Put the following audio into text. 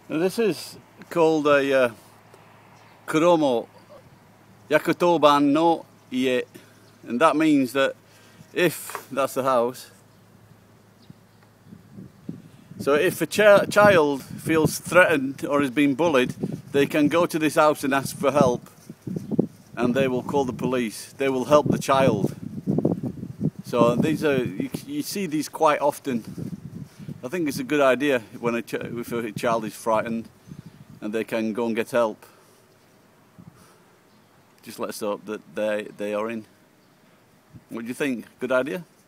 Now this is called a Kuromo Yakutoban no Ie, and that means that if that's the house. So if a child feels threatened or is being bullied, they can go to this house and ask for help, and they will call the police. They will help the child. So these are, you see these quite often. I think it's a good idea when if a child is frightened and they can go and get help. Just let's hope that they are in. What do you think? Good idea?